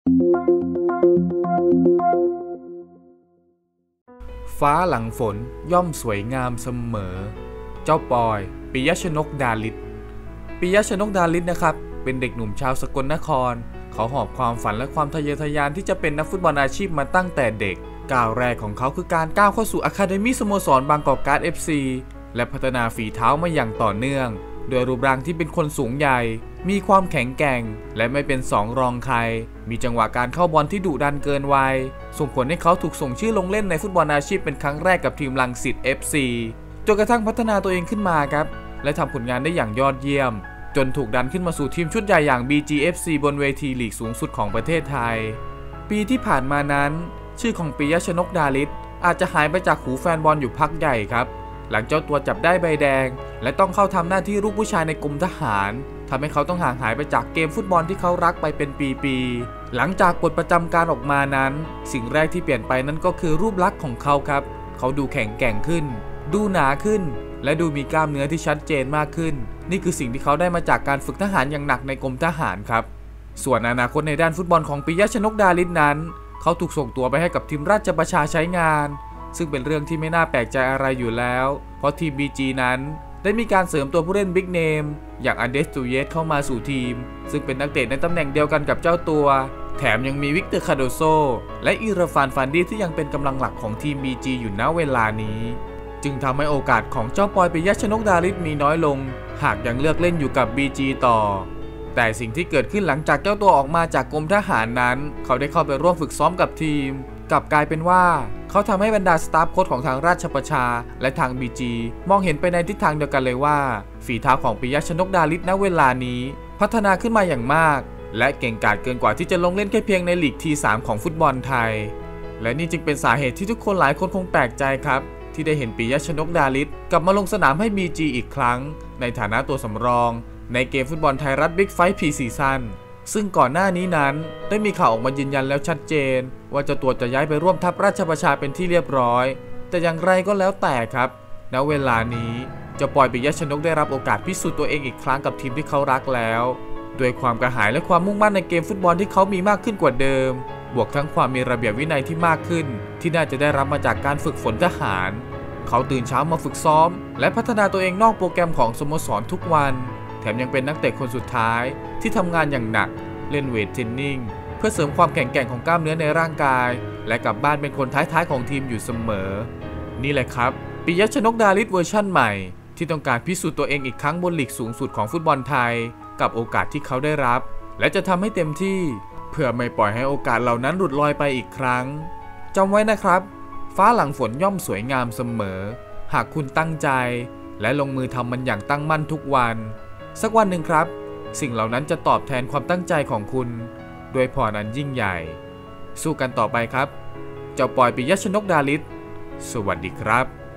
ฟ้าหลังฝนย่อมสวยงามเสมอเจ้าปอยปิยชนกดาฤทธิ์ปิยชนกดาฤทธิ์นะครับเป็นเด็กหนุ่มชาวสกลนครเขาหอบความฝันและความทะเยอทะยานที่จะเป็นนักฟุตบอลอาชีพมาตั้งแต่เด็กก้าวแรกของเขาคือการก้าวเข้าสู่อะคาเดมี่สโมสรบางกอกการ์ด FC และพัฒนาฝีเท้ามาอย่างต่อเนื่องโดยรูปร่างที่เป็นคนสูงใหญ่มีความแข็งแกร่งและไม่เป็นสองรองใครมีจังหวะการเข้าบอลที่ดุดันเกินวัยส่งผลให้เขาถูกส่งชื่อลงเล่นในฟุตบอลอาชีพเป็นครั้งแรกกับทีมรังสิต FC จนกระทั่งพัฒนาตัวเองขึ้นมาครับและทำผลงานได้อย่างยอดเยี่ยมจนถูกดันขึ้นมาสู่ทีมชุดใหญ่อย่าง BGFC บนเวทีลีกสูงสุดของประเทศไทยปีที่ผ่านมานั้นชื่อของปิยชนกดาฤทธิ์อาจจะหายไปจากหูแฟนบอลอยู่พักใหญ่ครับหลังเจ้าตัวจับได้ใบแดงและต้องเข้าทำหน้าที่ลูกผู้ชายในกรมทหารทำให้เขาต้องห่างหายไปจากเกมฟุตบอลที่เขารักไปเป็นปีๆหลังจากปลดประจำการออกมานั้นสิ่งแรกที่เปลี่ยนไปนั่นก็คือรูปลักษณ์ของเขาครับเขาดูแข็งแกร่งขึ้นดูหนาขึ้นและดูมีกล้ามเนื้อที่ชัดเจนมากขึ้นนี่คือสิ่งที่เขาได้มาจากการฝึกทหารอย่างหนักในกรมทหารครับส่วนอนาคตในด้านฟุตบอลของปิยชนกดาฤทธิ์นั้นเขาถูกส่งตัวไปให้กับทีมราชประชาใช้งานซึ่งเป็นเรื่องที่ไม่น่าแปลกใจอะไรอยู่แล้วเพราะทีม BG นั้นได้มีการเสริมตัวผู้เล่นบิ๊กเนมอย่างอันเดสตูเยสเข้ามาสู่ทีมซึ่งเป็นนักเตะในตำแหน่งเดียวกันกับเจ้าตัวแถมยังมีวิกเตอร์คาโดโซและอิราฟานฟันดีที่ยังเป็นกำลังหลักของทีม BG อยู่ณเวลานี้จึงทำให้โอกาสของเจ้าปอยปิยชนกดาฤทธิ์มีน้อยลงหากยังเลือกเล่นอยู่กับ BG ต่อแต่สิ่งที่เกิดขึ้นหลังจากเจ้าตัวออกมาจากกรมทหารนั้นเขาได้เข้าไปร่วมฝึกซ้อมกับทีมกลับกลายเป็นว่าเขาทำให้บรรดาสตาฟโค้ชของทางราชประชาและทาง BG มองเห็นไปในทิศทางเดียวกันเลยว่าฝีเท้าของปิยชนกดาฤทธิ์ณเวลานี้พัฒนาขึ้นมาอย่างมากและเก่งกาจเกินกว่าที่จะลงเล่นแค่เพียงในลีกที3ของฟุตบอลไทยและนี่จึงเป็นสาเหตุที่ทุกคนหลายคนคงแปลกใจครับที่ได้เห็นปิยชนกดาฤทธิ์กลับมาลงสนามให้ BG อีกครั้งในฐานะตัวสำรองในเกมฟุตบอลไทยรัฐบิ๊กไฟท์พรีซีซั่นซึ่งก่อนหน้านี้นั้นได้มีข่าวออกมายืนยันแล้วชัดเจนว่าเจ้าตัวจะย้ายไปร่วมทัพราชประชาเป็นที่เรียบร้อยแต่อย่างไรก็แล้วแต่ครับณเวลานี้เจ้าปอยปิยชนกได้รับโอกาสพิสูจน์ตัวเองอีกครั้งกับทีมที่เขารักแล้วด้วยความกระหายและความมุ่งมั่นในเกมฟุตบอลที่เขามีมากขึ้นกว่าเดิมบวกทั้งความมีระเบียบวินัยที่มากขึ้นที่น่าจะได้รับมาจากการฝึกฝนทหารเขาตื่นเช้ามาฝึกซ้อมและพัฒนาตัวเองนอกโปรแกรมของสโมสรทุกวันแถมยังเป็นนักเตะคนสุดท้ายที่ทำงานอย่างหนักเล่นเวทเทรนนิ่งเพื่อเสริมความแข็งแกร่งของกล้ามเนื้อในร่างกายและกลับบ้านเป็นคนท้ายๆของทีมอยู่เสมอนี่แหละครับปิยชนกดาฤทธิ์เวอร์ชั่นใหม่ที่ต้องการพิสูจน์ตัวเองอีกครั้งบนลีกสูงสุดของฟุตบอลไทยกับโอกาสที่เขาได้รับและจะทำให้เต็มที่เพื่อไม่ปล่อยให้โอกาสเหล่านั้นหลุดลอยไปอีกครั้งจำไว้นะครับฟ้าหลังฝนย่อมสวยงามเสมอหากคุณตั้งใจและลงมือทำมันอย่างตั้งมั่นทุกวันสักวันหนึ่งครับสิ่งเหล่านั้นจะตอบแทนความตั้งใจของคุณด้วยพรอันยิ่งใหญ่สู้กันต่อไปครับเจ้าปอยปิยชนกดาฤทธิ์สวัสดีครับ